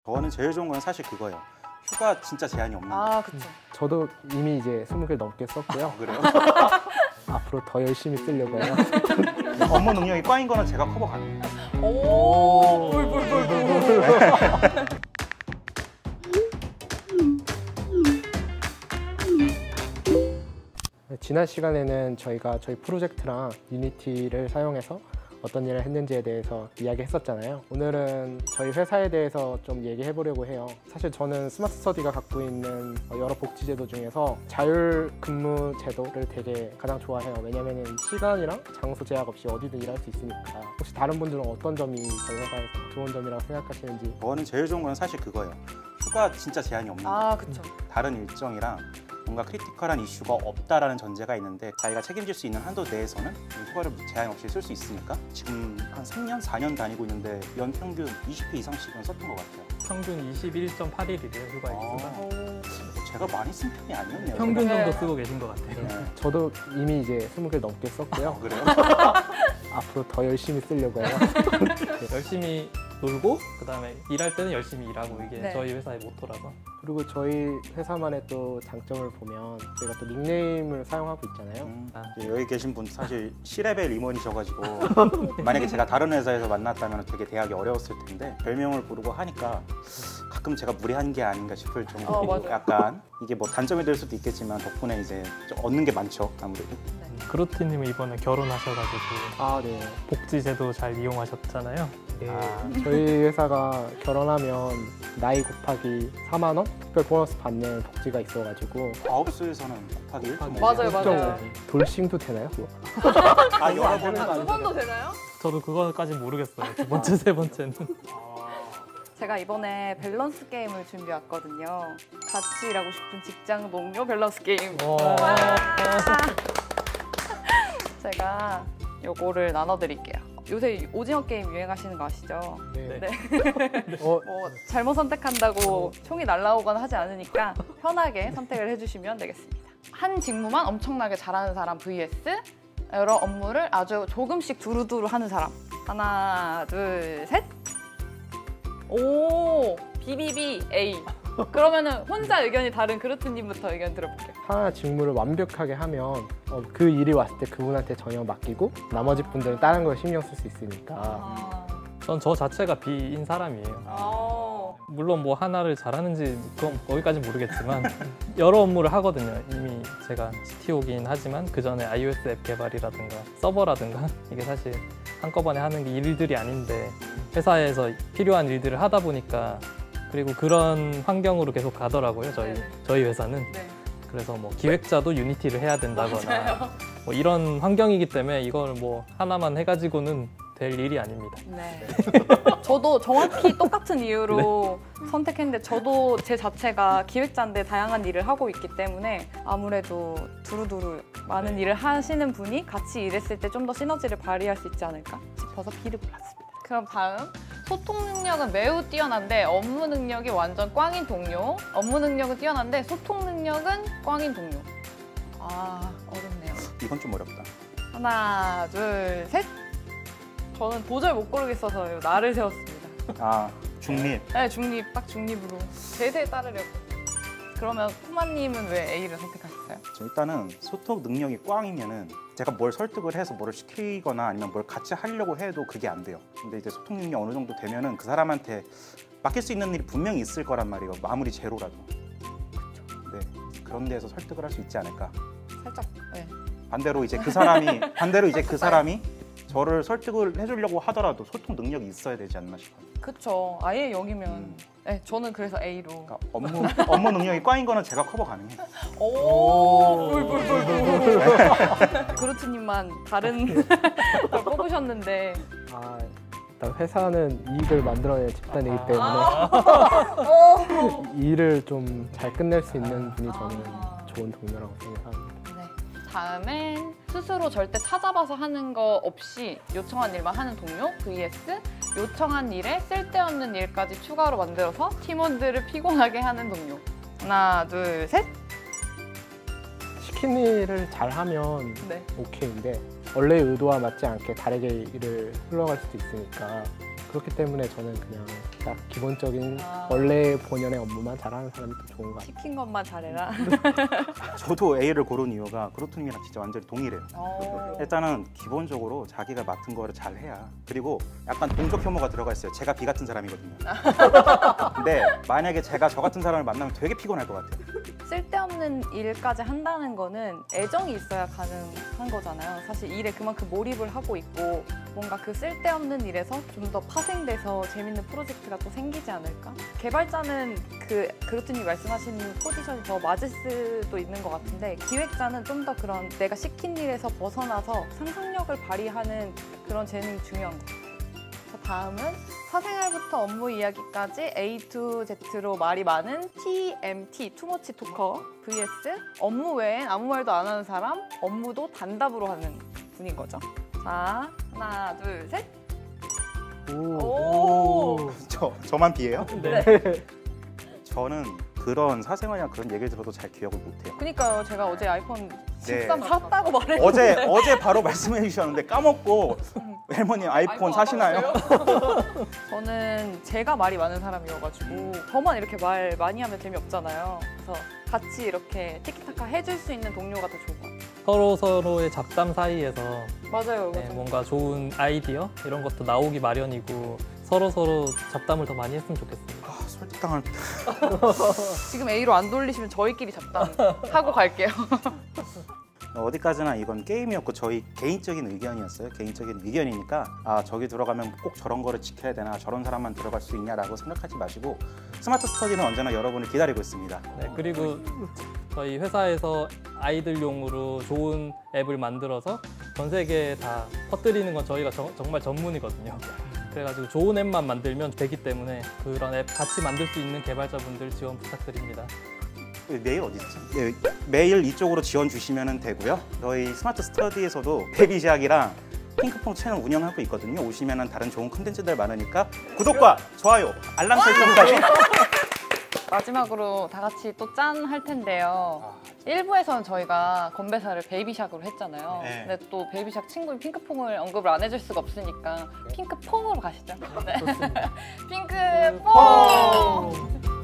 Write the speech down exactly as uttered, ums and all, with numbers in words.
저는 제일 좋은 건 사실 그거예요. 휴가 진짜 제한이 없는 거. 아, 그쵸. 저도 이미 이제 스무 개 넘게 썼고요. 아, 그래요? 앞으로 더 열심히 쓰려고 해요. 업무 능력이 꽝인 거는 제가 커버 가능해요. 오, 불불불불. 지난 시간에는 저희가 저희 프로젝트랑 유니티를 사용해서 어떤 일을 했는지에 대해서 이야기했었잖아요. 오늘은 저희 회사에 대해서 좀 얘기해 보려고 해요. 사실 저는 스마트 스터디가 갖고 있는 여러 복지 제도 중에서 자율 근무 제도를 되게 가장 좋아해요. 왜냐면 시간이랑 장소 제약 없이 어디든 일할 수 있으니까. 혹시 다른 분들은 어떤 점이 저희 회사에서 좋은 점이라고 생각하시는지? 저는 제일 좋은 건 사실 그거예요. 휴가 진짜 제한이 없는 거. 아, 그쵸. 다른 일정이랑 뭔가 크리티컬한 이슈가 없다라는 전제가 있는데 자기가 책임질 수 있는 한도 내에서는 휴가를 제한 없이 쓸 수 있으니까 지금 한 삼 년, 사 년 다니고 있는데 연평균 이십 회 이상씩은 썼던 것 같아요. 평균 이십일 점 팔 일이래요, 휴가 일수가. 아, 제가 많이 쓴 편이 아니었네요. 평균 네. 정도 쓰고 계신 것 같아요. 네. 저도 이미 이제 스무 개 넘게 썼고요. 아, 그래요? 앞으로 더 열심히 쓰려고 해요. 열심히 놀고 그다음에 일할 때는 열심히 일하고 이게 네. 저희 회사의 모토라서. 그리고 저희 회사만의 또 장점을 보면 저희가 또 닉네임을 사용하고 있잖아요. 음, 아. 이제 여기 계신 분 사실 C레벨 임원이셔가지고 만약에 제가 다른 회사에서 만났다면 되게 대하기 어려웠을 텐데 별명을 부르고 하니까 가끔 제가 무례한 게 아닌가 싶을 정도로 어, 맞아요. 약간 이게 뭐 단점이 될 수도 있겠지만 덕분에 이제 좀 얻는 게 많죠, 아무래도. 그루트님은 이번에 결혼하셔가지고 아, 네. 복지제도 잘 이용하셨잖아요. 네. 아. 저희 회사가 결혼하면 나이 곱하기 사만 원 특별 보너스 받는 복지가 있어가지고 아홉수에서는 곱하기 일 점 오. 맞아요, 맞아요. 돌싱도 되나요? 그거? 아, 여러 번 아, 두 번도 되나요? 저도 그거까지 모르겠어요. 두 번째, 세 번째는. 제가 이번에 밸런스 게임을 준비해왔거든요. 같이 일하고 싶은 직장 동료 밸런스 게임. 와. 제가 요거를 나눠드릴게요. 요새 오징어 게임 유행하시는 거 아시죠? 네. 네. 어, 뭐 잘못 선택한다고 총이 날라오거나 하지 않으니까 편하게 선택을 해주시면 되겠습니다. 한 직무만 엄청나게 잘하는 사람 vs 여러 업무를 아주 조금씩 두루두루 하는 사람. 하나, 둘, 셋. 오, 비비비 A. 그러면은 혼자 의견이 다른 그루트님부터 의견 들어볼게요. 하나 직무를 완벽하게 하면 어, 그 일이 왔을 때 그분한테 전혀 맡기고 나머지 분들은 다른 걸 신경 쓸 수 있으니까. 아. 전 저 자체가 B인 사람이에요. 아. 물론 뭐 하나를 잘하는지 그건 거기까지 모르겠지만 여러 업무를 하거든요. 이미 제가 씨티오긴 하지만 그 전에 iOS 앱 개발이라든가 서버라든가 이게 사실 한꺼번에 하는 게 일들이 아닌데 회사에서 필요한 일들을 하다 보니까 그리고 그런 환경으로 계속 가더라고요. 저희 네. 저희 회사는. 네. 그래서 뭐 기획자도 유니티를 해야 된다거나 맞아요. 뭐 이런 환경이기 때문에 이걸 뭐 하나만 해가지고는 될 일이 아닙니다. 네. 저도 정확히 똑같은 이유로 선택했는데 저도 제 자체가 기획자인데 다양한 일을 하고 있기 때문에 아무래도 두루두루 많은 네. 일을 하시는 분이 같이 일했을 때 좀 더 시너지를 발휘할 수 있지 않을까 싶어서 B를 골랐습니다. 그럼 다음. 소통 능력은 매우 뛰어난데 업무 능력이 완전 꽝인 동료. 업무 능력은 뛰어난데 소통 능력은 꽝인 동료. 아, 어렵네요. 이건 좀 어렵다. 하나, 둘, 셋. 저는 도저히 못 고르겠어서 나를 세웠습니다. 아, 중립. 네, 중립, 딱 중립으로 대세에 따르려고. 그러면 푸마님은 왜 A를 선택하셨어요? 저 일단은 소통 능력이 꽝이면은 제가 뭘 설득을 해서 뭐를 시키거나 아니면 뭘 같이 하려고 해도 그게 안 돼요. 근데 이제 소통 능력이 어느 정도 되면은 그 사람한테 맡길 수 있는 일이 분명히 있을 거란 말이에요. 아무리 제로라도. 네, 그런 데에서 설득을 할 수 있지 않을까. 살짝, 네. 반대로 이제 그 사람이 반대로 이제 그 사람이 저를 설득을 해주려고 하더라도 소통 능력이 있어야 되지 않나 싶어요. 그쵸. 아예 영이면. 음. 네, 저는 그래서 A로. 그러니까 업무 업무 능력이 꽝인 거는 제가 커버 가능해. 오, 불불불불. 그루트님만 다른 걸 뽑으셨는데. 아, 일단 회사는 이익을 만들어내는 집단이기 때문에 아. 일을 좀 잘 끝낼 수 있는 분이 저는 좋은 동료라고 생각합니다. 네. 다음엔 스스로 절대 찾아봐서 하는 거 없이 요청한 일만 하는 동료 vs 요청한 일에 쓸데없는 일까지 추가로 만들어서 팀원들을 피곤하게 하는 동료. 하나, 둘, 셋. 시킨 일을 잘하면 네. 오케이인데 원래의 의도와 맞지 않게 다르게 일을 흘러갈 수도 있으니까 그렇기 때문에 저는 그냥 딱 기본적인 아. 원래 본연의 업무만 잘하는 사람이 더 좋은 것 같아요. 시킨 것만 잘해라. 저도 A를 고른 이유가 그로트님이랑 진짜 완전히 동일해요. 어. 일단은 기본적으로 자기가 맡은 거를 잘 해야. 그리고 약간 동적 혐오가 들어가 있어요. 제가 B 같은 사람이거든요. 근데 만약에 제가 저 같은 사람을 만나면 되게 피곤할 것 같아요. 쓸데없는 일까지 한다는 거는 애정이 있어야 가능한 거잖아요. 사실 일에 그만큼 몰입을 하고 있고 뭔가 그 쓸데없는 일에서 좀 더 파생돼서 재밌는 프로젝트가 또 생기지 않을까? 개발자는 그 그루트님 말씀하신 포지션이 더 맞을 수도 있는 것 같은데 기획자는 좀 더 그런 내가 시킨 일에서 벗어나서 상상력을 발휘하는 그런 재능이 중요한 것 같아요. 자, 다음은 사생활부터 업무 이야기까지 A to Z로 말이 많은 T M T, 투머치 토커 vs 업무 외엔 아무 말도 안 하는 사람, 업무도 단답으로 하는 분인 거죠. 자, 하나, 둘, 셋. 오. 저 저만 B예요? 네. 저는 그런 사생활이나 그런 얘기를 들어도 잘 기억을 못해요. 그러니까요. 제가 어제 아이폰 네. 십삼 샀다고 말했는데 어제 어제 바로 말씀해 주셨는데 까먹고 할머니 아이폰 사시나요? 저는 제가 말이 많은 사람이어가지고 저만 이렇게 말 많이 하면 재미없잖아요. 그래서 같이 이렇게 티키타카 해줄 수 있는 동료가 더 좋은 것 같아요. 서로 서로의 잡담 사이에서 맞아요. 네, 맞아요. 뭔가 좋은 아이디어 이런 것도 나오기 마련이고 서로 서로 잡담을 더 많이 했으면 좋겠습니다. 아, 설득당할 지금 A로 안 돌리시면 저희끼리 잡담 하고 갈게요. 어디까지나 이건 게임이었고 저희 개인적인 의견이었어요. 개인적인 의견이니까 아 저기 들어가면 꼭 저런 거를 지켜야 되나 저런 사람만 들어갈 수 있냐라고 생각하지 마시고 스마트 스터디는 언제나 여러분을 기다리고 있습니다. 네, 그리고 저희 회사에서 아이들용으로 좋은 앱을 만들어서 전 세계에 다 퍼뜨리는 건 저희가 저- 정말 전문이거든요. 그래가지고 좋은 앱만 만들면 되기 때문에 그런 앱 같이 만들 수 있는 개발자분들 지원 부탁드립니다. 메일 어디 있지? 네, 메일 이쪽으로 지원 주시면 되고요. 저희 스마트 스터디에서도 베비작이랑 핑크퐁 채널 운영하고 있거든요. 오시면 다른 좋은 콘텐츠들 많으니까 구독과 좋아요, 알람 설정까지. 마지막으로 다 같이 또 짠 할 텐데요. 일 부에서는 저희가 건배사를 베이비샥으로 했잖아요. 네. 근데 또 베이비샥 친구인 핑크퐁을 언급을 안 해줄 수가 없으니까 핑크퐁으로 가시죠. 네. 좋습니다. 핑크퐁!